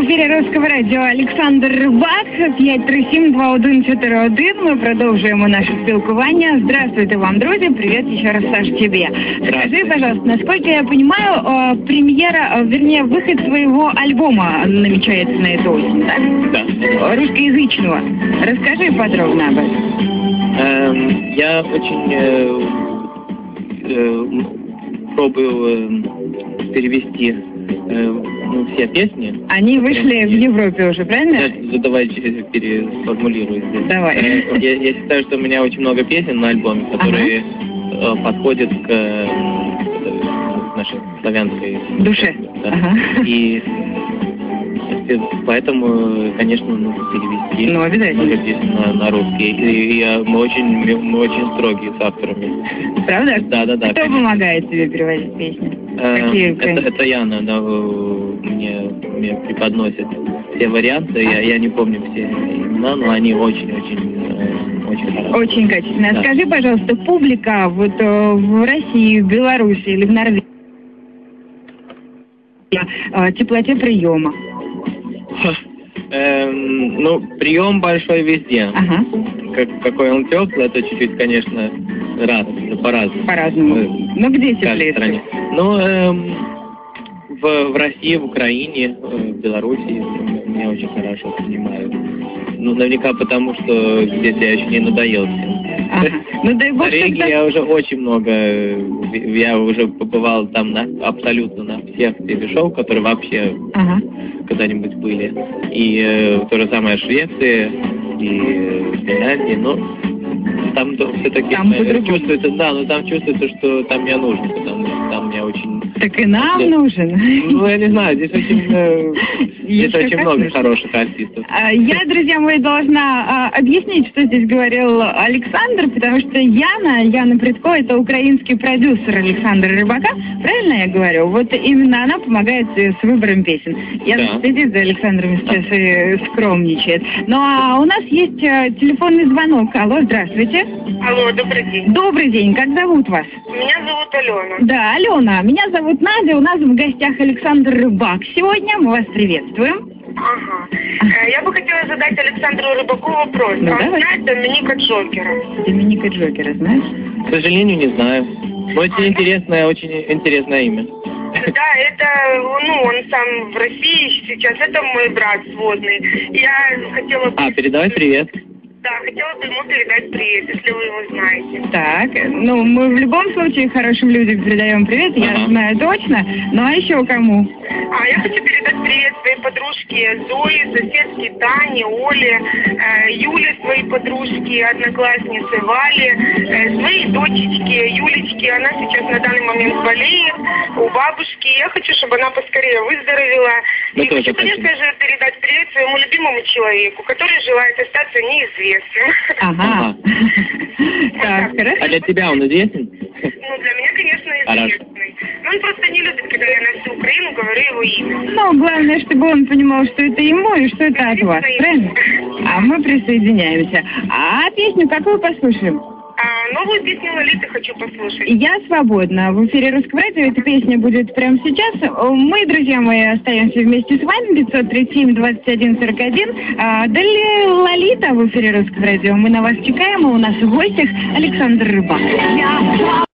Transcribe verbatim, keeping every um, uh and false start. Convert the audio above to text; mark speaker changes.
Speaker 1: ефірі Русского радіо Олександр Рибак, п'ять три сім два один чотири один. Ми продовжуємо наше спілкування. Здравствуйте вам, друзі. Привет еще раз, Саш, тебе. Скажи, пожалуйста, насколько я понимаю, премьера, вернее, выход своего альбома намечается на эту осень, так?
Speaker 2: Да.
Speaker 1: Русскоязычного. Расскажи подробно об этом.
Speaker 2: Эм, я очень э, э, пробую э, перевести э, ну, все песни.
Speaker 1: Они вышли в Европе уже, правильно?
Speaker 2: Я, давай переформулирую здесь.
Speaker 1: Давай.
Speaker 2: Э, я, я считаю, что у меня очень много песен на альбоме, которые ага. э, подходят к, э, к нашей славянской
Speaker 1: душе.
Speaker 2: Да.
Speaker 1: Ага.
Speaker 2: И поэтому, конечно, нужно перевести
Speaker 1: ну, обязательно.
Speaker 2: много песен на, на русский. И, и мы очень мы очень строгие с авторами.
Speaker 1: Правда?
Speaker 2: Да, да, да.
Speaker 1: Кто конечно. помогает тебе переводить песни?
Speaker 2: Э,
Speaker 1: Какие,
Speaker 2: это, это Яна, да, мне, мне преподносит все варианты. Я, я не помню все имена, но они очень-очень очень хорошие.
Speaker 1: Очень качественно.
Speaker 2: Да.
Speaker 1: Скажи, пожалуйста, публика вот в России, в Беларуси или в Норвегии теплоте приема?
Speaker 2: Эм, ну, прием большой везде.
Speaker 1: Ага.
Speaker 2: Как, какой он теплый, это чуть-чуть, конечно, разно, по-разному.
Speaker 1: По-разному. Ну, где теплее?
Speaker 2: Ну, эм, в, в России, в Украине, в Беларуси меня очень хорошо понимают. Ну, наверняка потому, что здесь я еще не надоел всем.
Speaker 1: Ага. Ну, дай бог,
Speaker 2: в Норвегии
Speaker 1: тогда...
Speaker 2: я уже очень много, я уже побывал там на, абсолютно на всех телешоу, которые вообще ага. когда-нибудь были. И э, то же самое в Швеции и в Финляндии, но там все-таки э, чувствуется, да, но там чувствуется, что там я нужен, потому что там я очень...
Speaker 1: Так и нам
Speaker 2: здесь,
Speaker 1: нужен.
Speaker 2: Ну, я не знаю, здесь очень, э, здесь очень много нужно. хороших артистов.
Speaker 1: Я, друзья мои, должна объяснить, что здесь говорил Александр, потому что Яна, Яна Прядко, это украинский продюсер Александра Рыбака, правильно я говорю? Вот именно она помогает с выбором песен. Я
Speaker 2: да.
Speaker 1: следит за Александром сейчас да. и скромничает. Ну, а у нас есть телефонный звонок. Алло, здравствуйте.
Speaker 3: Алло, добрый день.
Speaker 1: Добрый день, как зовут вас?
Speaker 3: Меня зовут Алена.
Speaker 1: Да, Алена, меня зовут Надя, у нас в гостях Александр Рыбак. Сегодня мы вас приветствуем.
Speaker 3: Ага. Я бы хотела задать Александру Рыбаку вопрос.
Speaker 1: Ну,
Speaker 3: Он
Speaker 1: давай.
Speaker 3: знает Доминика Джокера?
Speaker 1: Доминика Джокера, знаешь?
Speaker 2: К сожалению, не знаю. Очень интересное, очень интересное имя.
Speaker 3: Да, это, ну, он сам в России сейчас, это мой брат сводный. Я хотела бы...
Speaker 2: А, передавай привет.
Speaker 3: Да, хотела бы ему передать привет, если вы его знаете.
Speaker 1: Так, ну, мы в любом случае хорошим людям передаем привет, я ага. знаю точно. Ну, а еще кому?
Speaker 3: А я хочу передать привет своей подружке Зои, соседке Тане, Оле, э, Юле, своей подружке, однокласснице Вале, э, своей дочечке Юлечке. Она сейчас на данный момент болеет у бабушки. Я хочу, чтобы она поскорее выздоровела.
Speaker 2: Мы
Speaker 3: И хочу, конечно же, передать привет своему любимому человеку, который желает остаться неизвестным.
Speaker 1: Ага. Так, хорошо.
Speaker 2: А для тебя он известен?
Speaker 3: Ну, для меня, конечно, известный. Но он просто не любит, когда я на всю Украину говорю его имя.
Speaker 1: Ну, главное, чтобы он понимал, что это ему и что это от вас, правильно? А мы присоединяемся. А песню какую послушаем?
Speaker 3: А, новую песню Лолиты хочу послушать.
Speaker 1: Я свободна. В эфире Русского радио эта песня будет прямо сейчас. Мы, друзья мои, остаемся вместе с вами. пятьсот тридцать семь двадцать один сорок один. А, далее Лолита в эфире Русского радио. Мы на вас чекаем, а у нас в гостях Александр Рыбак.